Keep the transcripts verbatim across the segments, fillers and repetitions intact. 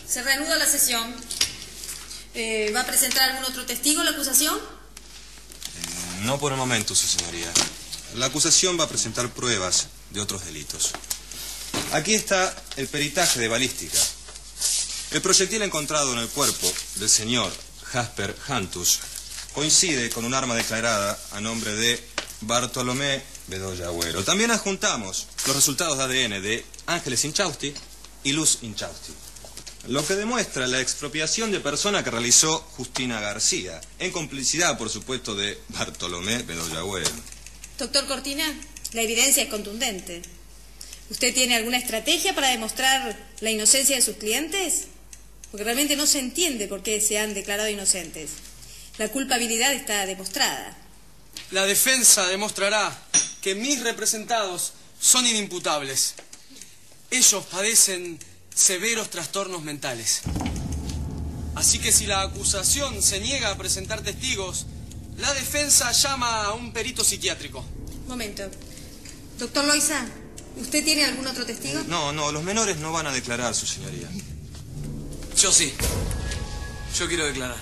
Se reanuda la sesión. Eh, ¿Va a presentar algún otro testigo la acusación? Eh, no por el momento, su señoría. La acusación va a presentar pruebas de otros delitos. Aquí está el peritaje de balística. El proyectil encontrado en el cuerpo del señor Jasper Hantus coincide con un arma declarada a nombre de Bartolomé Bedoya Agüero. También adjuntamos los resultados de A D N de Ángeles Inchausti y Luz Inchausti, lo que demuestra la expropiación de persona que realizó Justina García, en complicidad, por supuesto, de Bartolomé Bedoya Agüero. Doctor Cortina, la evidencia es contundente. ¿Usted tiene alguna estrategia para demostrar la inocencia de sus clientes? Porque realmente no se entiende por qué se han declarado inocentes. La culpabilidad está demostrada. La defensa demostrará que mis representados son inimputables. Ellos padecen severos trastornos mentales. Así que si la acusación se niega a presentar testigos, la defensa llama a un perito psiquiátrico. Momento. Doctor Loiza, ¿usted tiene algún otro testigo? No, no, los menores no van a declarar, su señoría. Yo sí. Yo quiero declarar.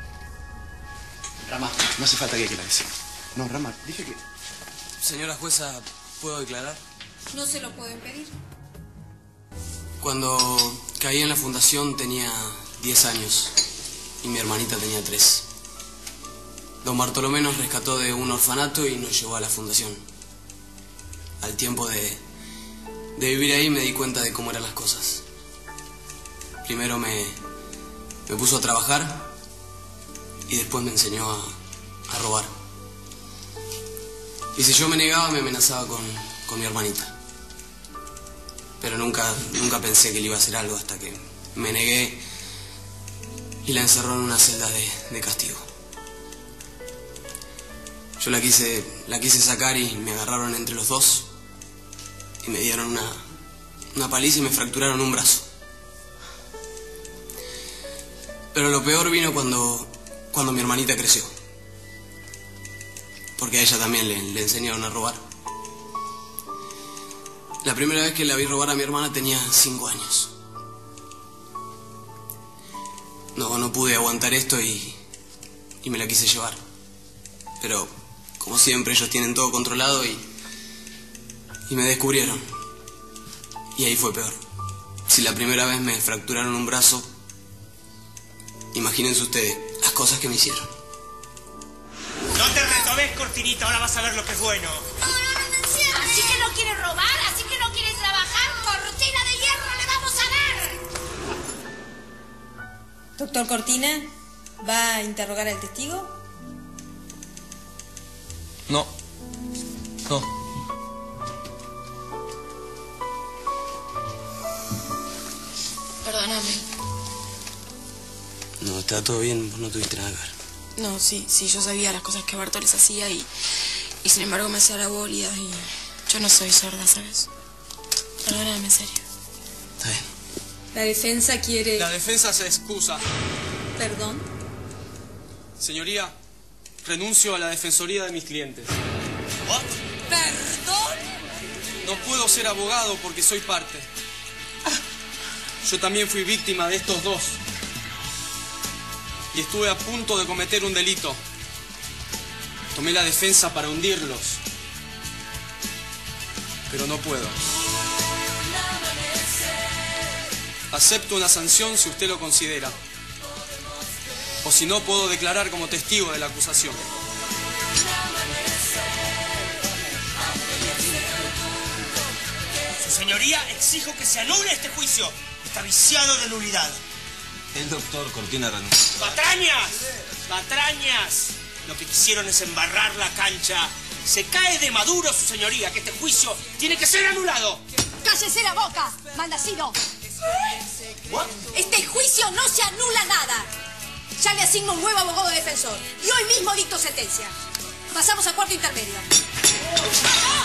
Rama, no hace falta que declares. No, Rama, dije que... Señora jueza, ¿puedo declarar? No se lo puedo impedir. Cuando caí en la fundación tenía diez años y mi hermanita tenía tres. Don Bartolomé nos rescató de un orfanato y nos llevó a la fundación. Al tiempo de, de vivir ahí me di cuenta de cómo eran las cosas. Primero me, me puso a trabajar y después me enseñó a, a robar. Y si yo me negaba me amenazaba con, con mi hermanita. Pero nunca, nunca pensé que le iba a hacer algo hasta que me negué y la encerró en una celda de, de castigo. Yo la quise, la quise sacar y me agarraron entre los dos y me dieron una, una paliza y me fracturaron un brazo. Pero lo peor vino cuando, cuando mi hermanita creció. Porque a ella también le, le enseñaron a robar. La primera vez que la vi robar a mi hermana tenía cinco años. No, no pude aguantar esto y, y me la quise llevar. Pero, como siempre, ellos tienen todo controlado y, y me descubrieron. Y ahí fue peor. Si la primera vez me fracturaron un brazo, imagínense ustedes las cosas que me hicieron. No te retobes, Cortinita, ahora vas a ver lo que es bueno. No, no, no me enciendes. Así que no quiere robar, así que no quiere trabajar. Cortina de hierro le vamos a dar. Doctor Cortina, ¿va a interrogar al testigo? No. No. Perdóname. No, está todo bien, vos no tuviste nada que ver. No, sí, sí, yo sabía las cosas que Bartoles hacía y, y sin embargo me hacía la bolia y yo no soy sorda, ¿sabes? Perdóname, en serio. Está bien. La defensa quiere... La defensa se excusa. ¿Perdón? Señoría, renuncio a la defensoría de mis clientes. ¿Perdón? No puedo ser abogado porque soy parte. Yo también fui víctima de estos dos. Y estuve a punto de cometer un delito. Tomé la defensa para hundirlos. Pero no puedo. Acepto una sanción si usted lo considera. O si no, puedo declarar como testigo de la acusación. Su señoría, exijo que se anule este juicio. Está viciado de nulidad. El doctor Cortina renunció. ¡Patrañas! ¡Patrañas! Lo que quisieron es embarrar la cancha. Se cae de maduro, su señoría, que este juicio tiene que ser anulado. ¡Cállese la boca, Mandacino! Este juicio no se anula nada. Ya le asigno un nuevo abogado defensor. Y hoy mismo dicto sentencia. Pasamos a cuarto intermedio.